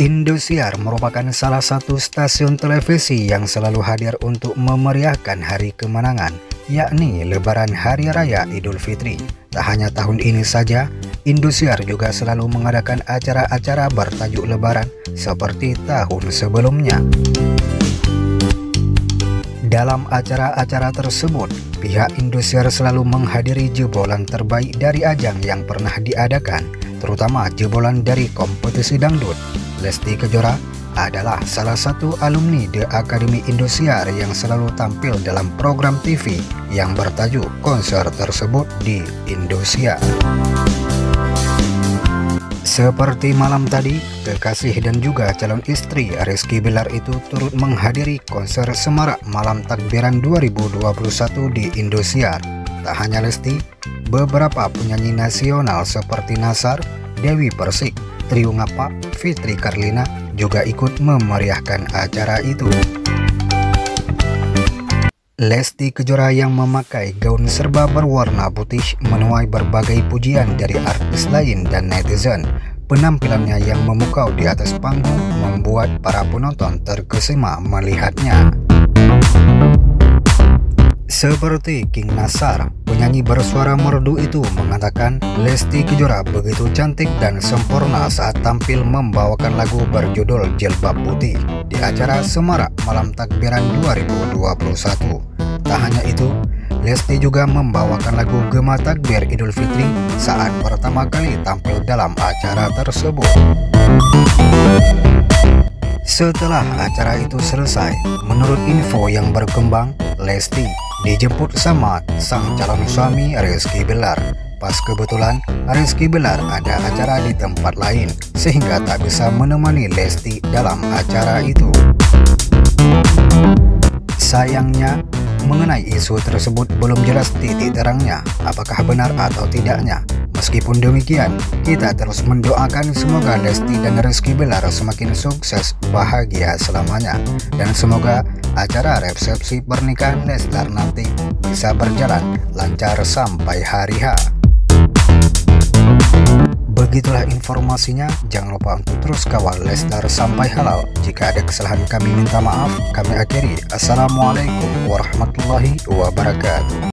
Indosiar merupakan salah satu stasiun televisi yang selalu hadir untuk memeriahkan hari kemenangan, yakni Lebaran Hari Raya Idul Fitri. Tak hanya tahun ini saja, Indosiar juga selalu mengadakan acara-acara bertajuk Lebaran seperti tahun sebelumnya. Dalam acara-acara tersebut, pihak Indosiar selalu menghadiri jebolan terbaik dari ajang yang pernah diadakan, terutama jebolan dari kompetisi dangdut. Lesti Kejora adalah salah satu alumni The Academy Indosiar yang selalu tampil dalam program TV yang bertajuk konser tersebut di Indosiar. Seperti malam tadi, kekasih dan juga calon istri Rizky Bilar itu turut menghadiri konser Semarak Malam Takbiran 2021 di Indosiar. Tak hanya Lesti, beberapa penyanyi nasional seperti Nassar, Dewi Persik, Trio Ngapak, Fitri Karlina juga ikut memeriahkan acara itu. Lesti Kejora yang memakai gaun serba berwarna putih menuai berbagai pujian dari artis lain dan netizen. Penampilannya yang memukau di atas panggung membuat para penonton terkesima melihatnya. Seperti King Nassar, penyanyi bersuara merdu itu mengatakan Lesti Kejora begitu cantik dan sempurna saat tampil membawakan lagu berjudul Jilbab Putih di acara Semarak Malam Takbiran 2021. Tak hanya itu, Lesti juga membawakan lagu Gema Takbir Idul Fitri saat pertama kali tampil dalam acara tersebut. Setelah acara itu selesai, menurut info yang berkembang, Lesti dijemput sama sang calon suami Rizky Bilar. Pas kebetulan Rizky Bilar ada acara di tempat lain, sehingga tak bisa menemani Lesti dalam acara itu. Sayangnya, mengenai isu tersebut belum jelas titik terangnya, apakah benar atau tidaknya. Meskipun demikian, kita terus mendoakan semoga Lesti dan Rizky Bilar semakin sukses, bahagia selamanya. Dan semoga acara resepsi pernikahan Leslar nanti bisa berjalan lancar sampai hari H. Begitulah informasinya, jangan lupa untuk terus kawal Leslar sampai halal. Jika ada kesalahan kami minta maaf, kami akhiri. Assalamualaikum warahmatullahi wabarakatuh.